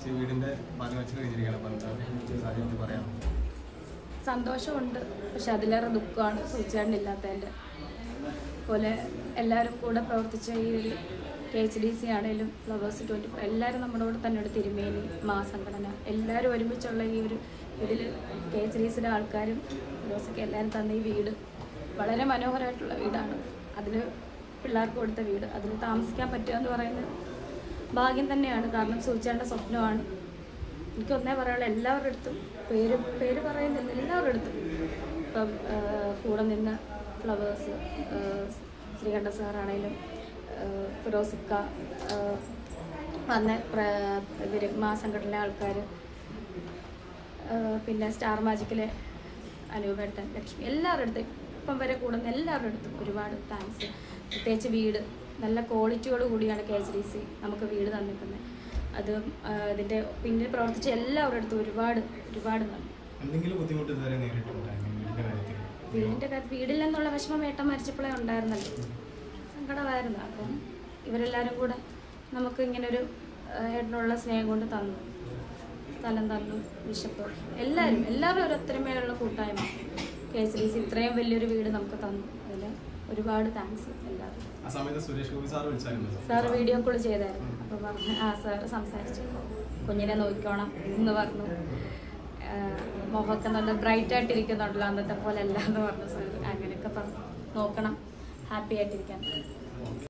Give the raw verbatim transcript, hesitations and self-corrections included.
വീടിന്റെ പാലുകാഴ്ച കഴിഞ്ഞിരിക്കുകയാണ്. സാഹചര്യത്തിൽ പറയാം സന്തോഷമുണ്ട്, പക്ഷെ അതിലേറെ ദുഃഖമാണ് സൂചിച്ചാണ്ടില്ലാത്തതിൻ്റെ. പോലെ എല്ലാവരും കൂടെ പ്രവർത്തിച്ച ഈ ഒരു കെ എച്ച് ഡി സി ആണെങ്കിലും ഫ്ലവേഴ്സ് ട്വൻറ്റി ഫോർ എല്ലാവരും നമ്മുടെ കൂടെ തന്നെ ഉണ്ട്. തിരുമേനി മഹാസംഘടന എല്ലാവരും ഒരുമിച്ചുള്ള ഈ ഒരു ഇതിൽ കെ എച്ച് ഡി സിയുടെ ആൾക്കാരും ഫിറോസൊക്കെ എല്ലാവരും തന്ന ഈ വീട് വളരെ മനോഹരമായിട്ടുള്ള വീടാണ്. അതിൽ പിള്ളേർക്ക് കൊടുത്ത വീട്, അതിൽ താമസിക്കാൻ പറ്റുക എന്ന് പറയുന്നത് ഭാഗ്യം തന്നെയാണ്. കാരണം സൂചിച്ചാണ്ട സ്വപ്നമാണ്. എനിക്കൊന്നേ പറയാനുള്ള എല്ലാവരുടെ അടുത്തും പേര് പേര് പറയുന്നില്ല, എല്ലാവരുടെ അടുത്തും ഇപ്പം കൂടെ നിന്ന് ഫ്ലവേഴ്സ് ശ്രീകണ്ഠ സാറാണേലും ഫിറോസിക്ക വന്ന ഇവർ മഹാസംഘടനയിലെ ആൾക്കാർ, പിന്നെ സ്റ്റാർ മാജിക്കിലെ അനൂപേട്ടൻ, ലക്ഷ്മി, എല്ലാവരുടെ അടുത്തും ഇപ്പം വരെ കൂടുന്ന എല്ലാവരുടെ അടുത്തും ഒരുപാട് താങ്ക്സ്. പ്രത്യേകിച്ച് വീട് നല്ല ക്വാളിറ്റിയോട് കൂടിയാണ് കെ എച്ച് ഡി സി നമുക്ക് വീട് തന്നിരിക്കുന്നത്. അത് ഇതിൻ്റെ പിന്നിൽ പ്രവർത്തിച്ച എല്ലാവരുടെ അടുത്തും ഒരുപാട് ഒരുപാട് നന്ദി. വീടിൻ്റെ കാര്യം വീടിൽ നിന്നുള്ള വിഷമം ഏട്ടൻ മരിച്ചപ്പോഴേ ഉണ്ടായിരുന്നല്ലോ, സങ്കടമായിരുന്നു. അപ്പം ഇവരെല്ലാവരും കൂടെ നമുക്ക് ഇങ്ങനൊരു ഏട്ടനുള്ള സ്നേഹം കൊണ്ട് തന്നു, സ്ഥലം തന്നു, ബിഷപ്പ് എല്ലാവരും എല്ലാവരും ഒരു ഒത്തൊരുമയുള്ള കൂട്ടായ്മ കെ എച്ച് ഡി സി ഇത്രയും വലിയൊരു വീട് നമുക്ക് തന്നു. അതിൽ ഒരുപാട് താങ്ക്സ് എല്ലാവരും. സാറ് വീഡിയോ കോൾ ചെയ്തായിരുന്നു. അപ്പോൾ പറഞ്ഞു ആ സാറ് സംസാരിച്ചു, കുഞ്ഞിനെ നോക്കിക്കോണം എന്ന് പറഞ്ഞു. മുഖമൊക്കെ നല്ല ബ്രൈറ്റ് ആയിട്ടിരിക്കുന്നുണ്ടല്ലോ, അന്നത്തെ പോലെ അല്ല എന്ന് പറഞ്ഞു സാർ. അങ്ങനെയൊക്കെ പറഞ്ഞു നോക്കണം, ഹാപ്പി ആയിട്ടിരിക്കാൻ.